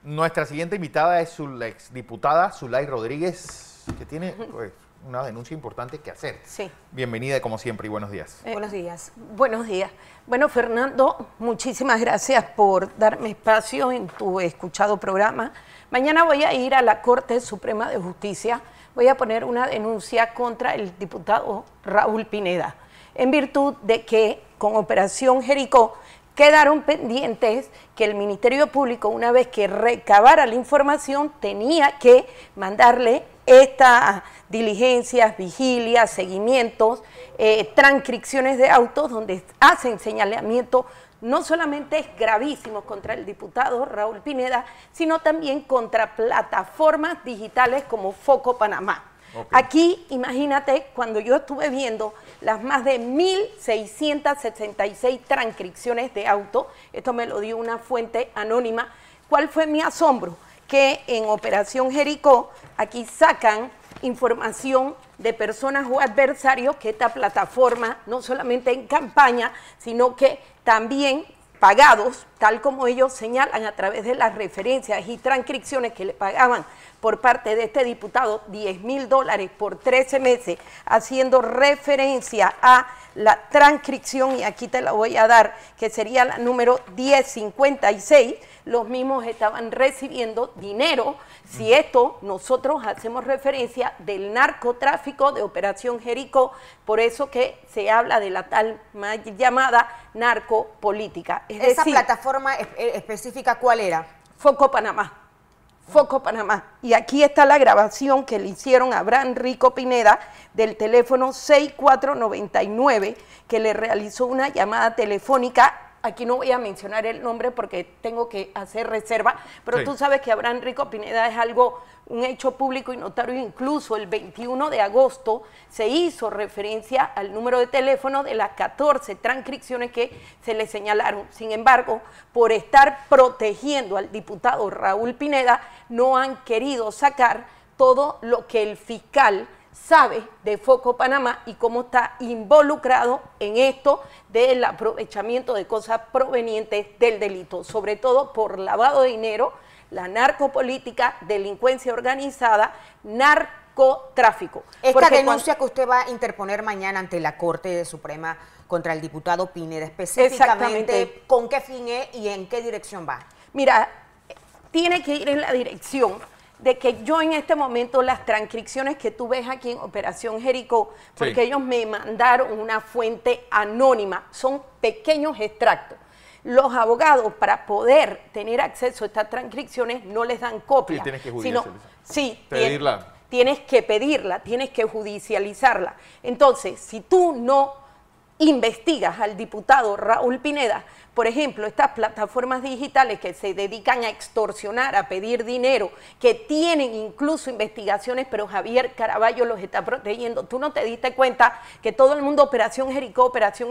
Nuestra siguiente invitada es la exdiputada Zulay Rodríguez, que tiene pues, una denuncia importante que hacer. Sí. Bienvenida, como siempre, y buenos días. Buenos días. Buenos días. Bueno, Fernando, muchísimas gracias por darme espacio en tu escuchado programa. Mañana voy a ir a la Corte Suprema de Justicia. Voy a poner una denuncia contra el diputado Raúl Pineda, en virtud de que con Operación Jericó quedaron pendientes que el Ministerio Público, una vez que recabara la información, tenía que mandarle estas diligencias, vigilias, seguimientos, transcripciones de autos donde hacen señalamiento no solamente gravísimos contra el diputado Raúl Pineda, sino también contra plataformas digitales como Foco Panamá. Okay. Aquí, imagínate, cuando yo estuve viendo las más de 1.666 transcripciones de auto, esto me lo dio una fuente anónima, ¿cuál fue mi asombro? Que en Operación Jericó, aquí sacan información de personas o adversarios que esta plataforma, no solamente en campaña, sino que también pagados, tal como ellos señalan a través de las referencias y transcripciones que le pagaban por parte de este diputado, $10.000 por 13 meses, haciendo referencia a la transcripción, y aquí te la voy a dar, que sería la número 1056, los mismos estaban recibiendo dinero. Si esto nosotros hacemos referencia del narcotráfico de Operación Jericó, por eso que se habla de la tal llamada narcopolítica. Es ¿Esa decir, plataforma específica cuál era? Foco Panamá. Foco Panamá. Y aquí está la grabación que le hicieron a Abraham Rico Pineda del teléfono 6499, que le realizó una llamada telefónica. Aquí no voy a mencionar el nombre porque tengo que hacer reserva, pero sí. Tú sabes que Abraham Rico Pineda es un hecho público y notorio. Incluso el 21 de agosto se hizo referencia al número de teléfono de las 14 transcripciones que se le señalaron. Sin embargo, por estar protegiendo al diputado Raúl Pineda, no han querido sacar todo lo que el fiscal sabe de Foco Panamá y cómo está involucrado en esto del aprovechamiento de cosas provenientes del delito, sobre todo por lavado de dinero, la narcopolítica, delincuencia organizada, narcotráfico. Esta denuncia que usted va a interponer mañana ante la Corte Suprema contra el diputado Pineda, específicamente, ¿con qué fin es y en qué dirección va? Mira, tiene que ir en la dirección de que yo en este momento las transcripciones que tú ves aquí en Operación Jericó, porque ellos me mandaron una fuente anónima, son pequeños extractos. Los abogados, para poder tener acceso a estas transcripciones, no les dan copia. Sí, tienes que judicializarla. Pedirla. Tienes que pedirla, tienes que judicializarla. Entonces, si tú no investigas al diputado Raúl Pineda, por ejemplo, estas plataformas digitales que se dedican a extorsionar, a pedir dinero, que tienen incluso investigaciones, pero Javier Caraballo los está protegiendo. Tú no te diste cuenta que todo el mundo Operación Jericó,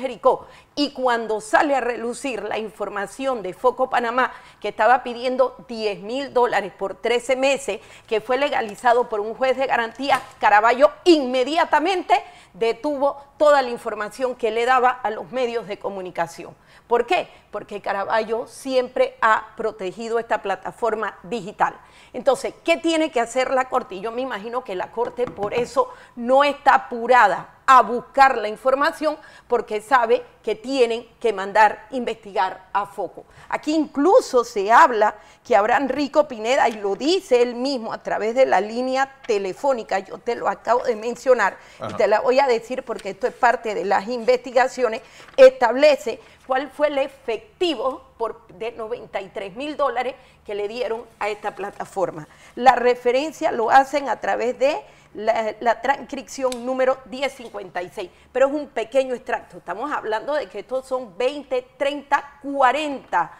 y cuando sale a relucir la información de Foco Panamá, que estaba pidiendo $10.000 por 13 meses, que fue legalizado por un juez de garantía, Caraballo inmediatamente detuvo toda la información que le daba a los medios de comunicación. ¿Por qué? Porque Caraballo siempre ha protegido esta plataforma digital. Entonces, ¿qué tiene que hacer la Corte? Y yo me imagino que la Corte por eso no está apurada a buscar la información, porque sabe que tienen que mandar investigar a Foco. Aquí incluso se habla que Abraham Rico Pineda, y lo dice él mismo a través de la línea telefónica, yo te lo acabo de mencionar, y te la voy a decir porque esto es parte de las investigaciones, establece cuál fue el efectivo de $93.000 que le dieron a esta plataforma. La referencia lo hacen a través de la transcripción número 1056, pero es un pequeño extracto. Estamos hablando de que estos son 20, 30, 40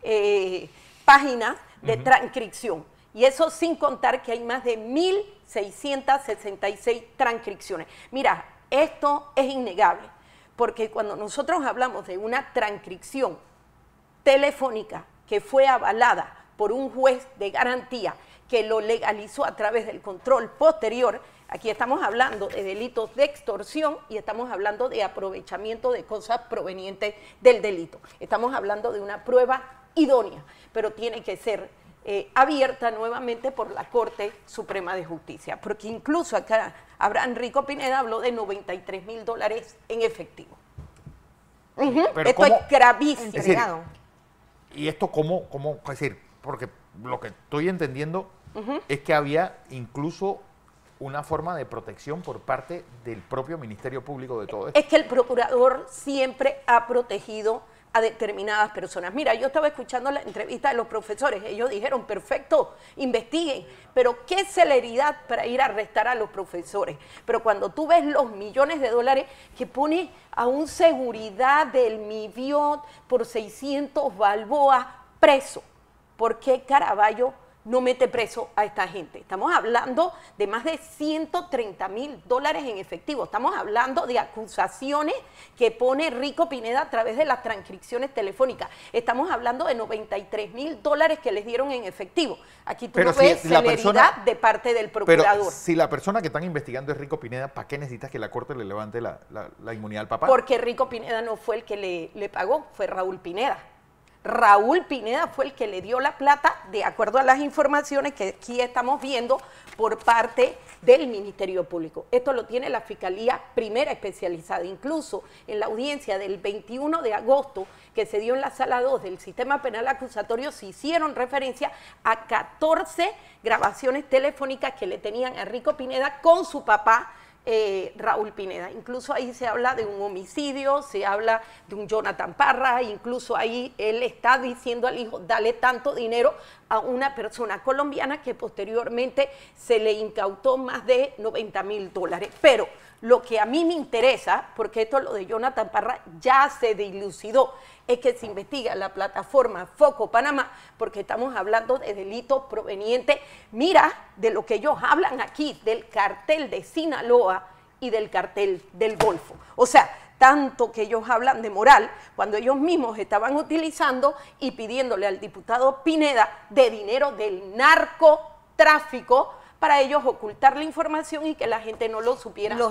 páginas de transcripción. Y eso sin contar que hay más de 1.666 transcripciones. Mira, esto es innegable, porque cuando nosotros hablamos de una transcripción telefónica que fue avalada por un juez de garantía que lo legalizó a través del control posterior, aquí estamos hablando de delitos de extorsión y estamos hablando de aprovechamiento de cosas provenientes del delito. Estamos hablando de una prueba idónea, pero tiene que ser abierta nuevamente por la Corte Suprema de Justicia, porque incluso acá Abraham Rico Pineda habló de $93.000 en efectivo. Esto es gravísimo. Es decir, ¿y esto cómo? Es decir, porque lo que estoy entendiendo es que había incluso una forma de protección por parte del propio Ministerio Público de todo esto. Es que el procurador siempre ha protegido a determinadas personas. Mira, yo estaba escuchando la entrevista de los profesores, ellos dijeron, perfecto, investiguen, pero qué celeridad para ir a arrestar a los profesores. Pero cuando tú ves los millones de dólares que pone a un seguridad del MIBIOT por 600 balboas preso, ¿por qué Caraballo no mete preso a esta gente? Estamos hablando de más de $130.000 en efectivo. Estamos hablando de acusaciones que pone Rico Pineda a través de las transcripciones telefónicas. Estamos hablando de $93.000 que les dieron en efectivo. Aquí tú no ves celeridad de parte del procurador. Pero si la persona que están investigando es Rico Pineda, ¿para qué necesitas que la Corte le levante la inmunidad al papá? Porque Rico Pineda no fue el que le pagó, fue Raúl Pineda. Raúl Pineda fue el que le dio la plata, de acuerdo a las informaciones que aquí estamos viendo por parte del Ministerio Público. Esto lo tiene la Fiscalía Primera Especializada. Incluso en la audiencia del 21 de agosto que se dio en la Sala 2 del Sistema Penal Acusatorio, se hicieron referencia a 14 grabaciones telefónicas que le tenían a Rico Pineda con su papá, Raúl Pineda. Incluso ahí se habla de un homicidio, se habla de un Jonathan Parra, incluso ahí él está diciendo al hijo, dale tanto dinero a una persona colombiana que posteriormente se le incautó más de $90.000. Pero lo que a mí me interesa, porque esto lo de Jonathan Parra ya se dilucidó, es que se investiga la plataforma Foco Panamá, porque estamos hablando de delitos provenientes, mira, de lo que ellos hablan aquí, del cartel de Sinaloa y del cartel del Golfo. O sea, tanto que ellos hablan de moral, cuando ellos mismos estaban utilizando y pidiéndole al diputado Pineda de dinero del narcotráfico para ellos ocultar la información y que la gente no lo supiera. Los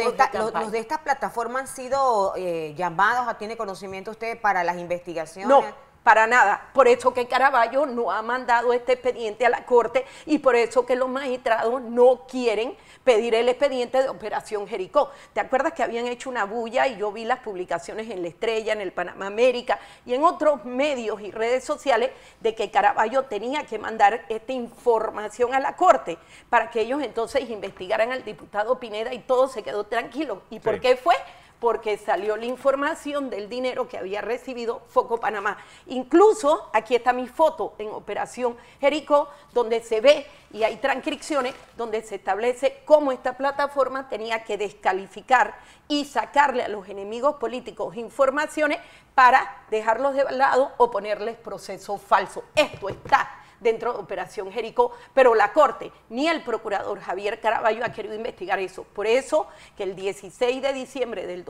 de esta plataforma han sido llamados, ¿tiene conocimiento usted para las investigaciones? No, para nada. Por eso que Caraballo no ha mandado este expediente a la Corte y por eso que los magistrados no quieren pedir el expediente de Operación Jericó. ¿Te acuerdas que habían hecho una bulla y yo vi las publicaciones en La Estrella, en el Panamá América y en otros medios y redes sociales de que Caraballo tenía que mandar esta información a la Corte para que ellos entonces investigaran al diputado Pineda y todo se quedó tranquilo? ¿Y por qué fue? Porque salió la información del dinero que había recibido Foco Panamá. Incluso aquí está mi foto en Operación Jericó, donde se ve y hay transcripciones donde se establece cómo esta plataforma tenía que descalificar y sacarle a los enemigos políticos informaciones para dejarlos de lado o ponerles procesos falsos. Esto está dentro de Operación Jericó, pero la Corte ni el procurador Javier Caraballo ha querido investigar eso. Por eso que el 16 de diciembre del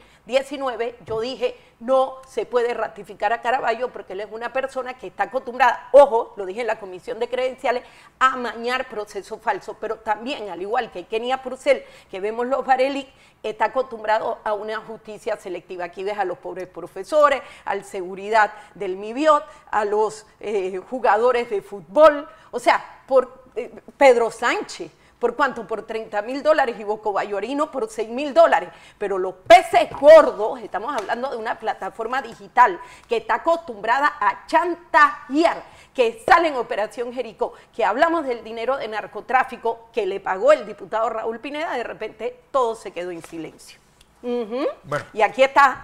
2019 yo dije, no se puede ratificar a Caraballo porque él es una persona que está acostumbrada, ojo, lo dije en la Comisión de Credenciales, a amañar procesos falsos, pero también, al igual que Kenia Purcell, que vemos los Barelik, está acostumbrado a una justicia selectiva. Aquí ves a los pobres profesores, al seguridad del MIBIOT, a los jugadores de fútbol, o sea, por Pedro Sánchez, ¿por cuánto? Por $30.000 y Bosco Bayorino por $6.000. Pero los peces gordos, estamos hablando de una plataforma digital que está acostumbrada a chantajear, que sale en Operación Jericó, que hablamos del dinero de narcotráfico que le pagó el diputado Raúl Pineda, de repente todo se quedó en silencio. Bueno. Y aquí está.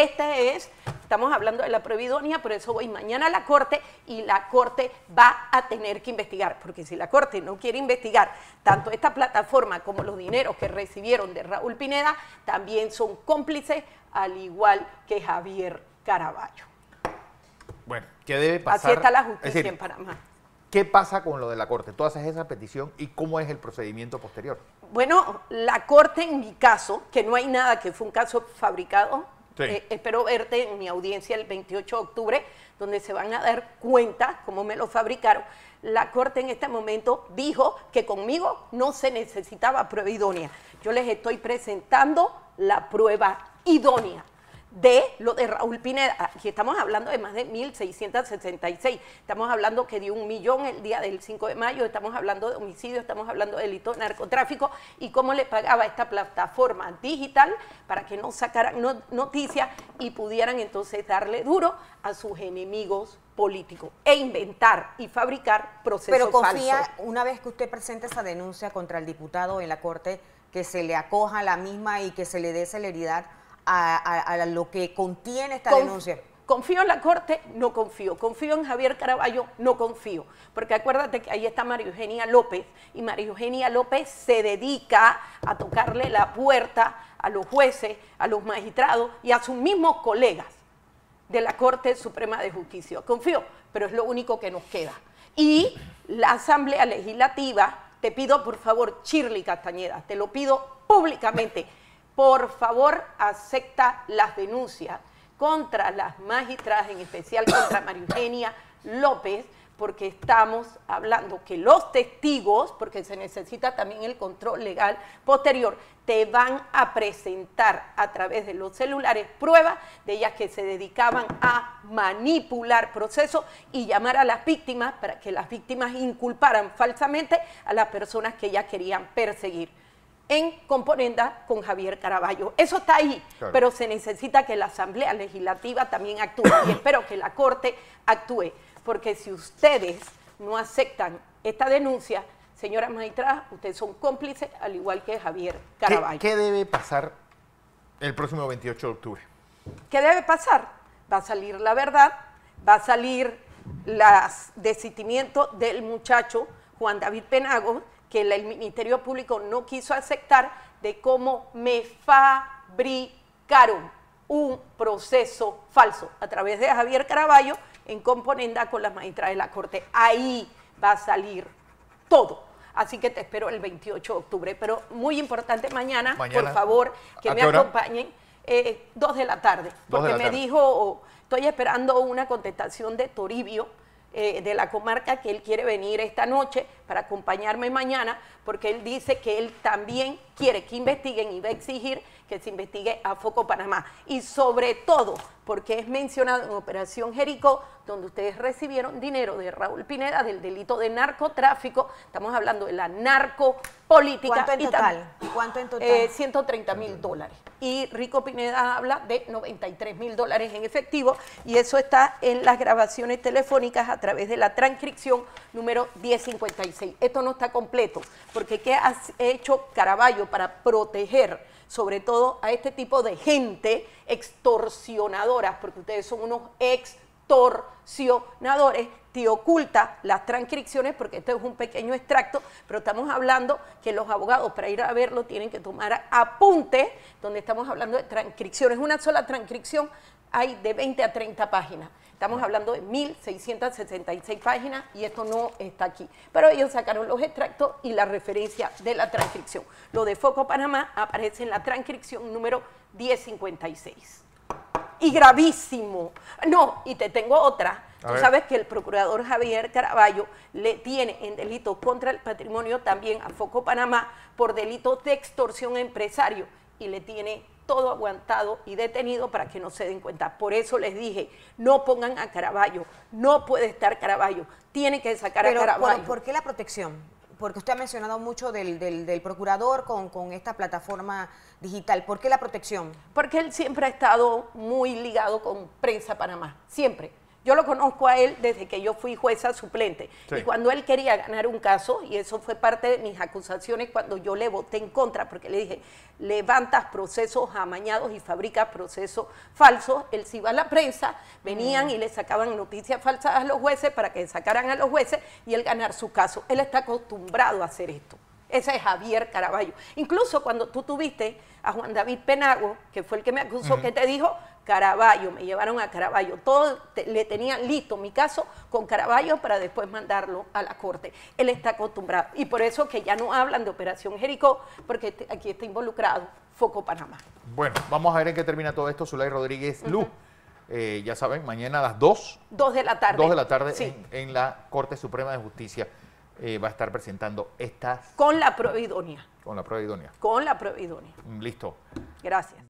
Estamos hablando de la prueba idónea, por eso voy mañana a la Corte y la Corte va a tener que investigar, porque si la Corte no quiere investigar tanto esta plataforma como los dineros que recibieron de Raúl Pineda, también son cómplices, al igual que Javier Caraballo. Bueno, ¿qué debe pasar? Así está la justicia en Panamá. ¿Qué pasa con lo de la Corte? Tú haces esa petición y ¿cómo es el procedimiento posterior? Bueno, la Corte en mi caso, que no hay nada, que fue un caso fabricado, sí. Espero verte en mi audiencia el 28 de octubre, donde se van a dar cuenta cómo me lo fabricaron. La Corte en este momento dijo que conmigo no se necesitaba prueba idónea. Yo les estoy presentando la prueba idónea. de lo de Raúl Pineda. Aquí estamos hablando de más de 1.666, estamos hablando que dio 1 millón el día del 5 de mayo, estamos hablando de homicidio, estamos hablando de delito de narcotráfico y cómo le pagaba esta plataforma digital para que no sacaran noticias y pudieran entonces darle duro a sus enemigos políticos e inventar y fabricar procesos falsos. Pero confía, una vez que usted presente esa denuncia contra el diputado en la Corte, que se le acoja la misma y que se le dé celeridad a lo que contiene esta denuncia. ¿Confío en la Corte? No confío. ¿Confío en Javier Caraballo? No confío. Porque acuérdate que ahí está María Eugenia López, y María Eugenia López se dedica a tocarle la puerta a los jueces, a los magistrados y a sus mismos colegas de la Corte Suprema de Justicia. Confío, pero es lo único que nos queda. Y la Asamblea Legislativa, te pido por favor, Shirley Castañeda, te lo pido públicamente, por favor, acepta las denuncias contra las magistradas, en especial contra María Eugenia López, porque estamos hablando que los testigos, porque se necesita también el control legal posterior, te van a presentar a través de los celulares pruebas de ellas que se dedicaban a manipular procesos y llamar a las víctimas para que las víctimas inculparan falsamente a las personas que ellas querían perseguir en componenda con Javier Caraballo. Eso está ahí, claro, pero se necesita que la Asamblea Legislativa también actúe y espero que la Corte actúe, porque si ustedes no aceptan esta denuncia, señoras magistradas, ustedes son cómplices, al igual que Javier Caraballo. ¿Qué debe pasar el próximo 28 de octubre? ¿Qué debe pasar? Va a salir la verdad, va a salir los desistimientos del muchacho Juan David Penagos, que el Ministerio Público no quiso aceptar, de cómo me fabricaron un proceso falso a través de Javier Caraballo en componenda con las magistradas de la Corte. Ahí va a salir todo. Así que te espero el 28 de octubre. Pero muy importante mañana, por favor, que me acompañen 2 de la tarde. Porque me dijo, estoy esperando una contestación de Toribio, de la comarca, que él quiere venir esta noche para acompañarme mañana, porque él dice que él también quiere que investiguen y va a exigir que se investigue a Foco Panamá. Y sobre todo, porque es mencionado en Operación Jericó, donde ustedes recibieron dinero de Raúl Pineda del delito de narcotráfico. Estamos hablando de la narcopolítica. ¿Cuánto en total? ¿Cuánto en total? $130.000. Y Rico Pineda habla de $93.000 en efectivo, y eso está en las grabaciones telefónicas a través de la transcripción número 1056. Esto no está completo, porque ¿qué ha hecho Caraballo para proteger sobre todo a este tipo de gente extorsionadoras? Porque ustedes son unos extorsionadores. Te oculta las transcripciones, porque esto es un pequeño extracto, pero estamos hablando que los abogados para ir a verlo tienen que tomar apuntes, donde estamos hablando de transcripciones. Una sola transcripción hay de 20 a 30 páginas. Estamos hablando de 1.666 páginas y esto no está aquí. Pero ellos sacaron los extractos y la referencia de la transcripción. Lo de Foco Panamá aparece en la transcripción número 1056. Y gravísimo. No, y te tengo otra. Tú sabes que el procurador Javier Caraballo le tiene en delito contra el patrimonio también a Foco Panamá por delitos de extorsión a empresario, y le tiene todo aguantado y detenido para que no se den cuenta. Por eso les dije, no pongan a Caraballo, no puede estar Caraballo, tiene que sacar a Caraballo. ¿Por qué la protección? Porque usted ha mencionado mucho del procurador con esta plataforma digital. ¿Por qué la protección? Porque él siempre ha estado muy ligado con Prensa Panamá, siempre. Yo lo conozco a él desde que yo fui jueza suplente. Sí. Y cuando él quería ganar un caso, y eso fue parte de mis acusaciones cuando yo le voté en contra, porque le dije, levantas procesos amañados y fabricas procesos falsos. Él se iba a la prensa, venían y le sacaban noticias falsas a los jueces para que sacaran a los jueces y él ganar su caso. Él está acostumbrado a hacer esto. Ese es Javier Caraballo. Incluso cuando tú tuviste a Juan David Penagos, que fue el que me acusó, que te dijo, Caraballo, me llevaron a Caraballo, todo le tenían listo mi caso con Caraballo para después mandarlo a la Corte. Él está acostumbrado, y por eso que ya no hablan de Operación Jericó, porque aquí está involucrado Foco Panamá. Bueno, vamos a ver en qué termina todo esto. Zulay Rodríguez Luz, ya saben, mañana a las 2 de la tarde, 2 de la tarde sí, en la Corte Suprema de Justicia. Va a estar presentando estas... Con la prueba idónea. Con la prueba idónea. Con la prueba idónea. Listo. Gracias.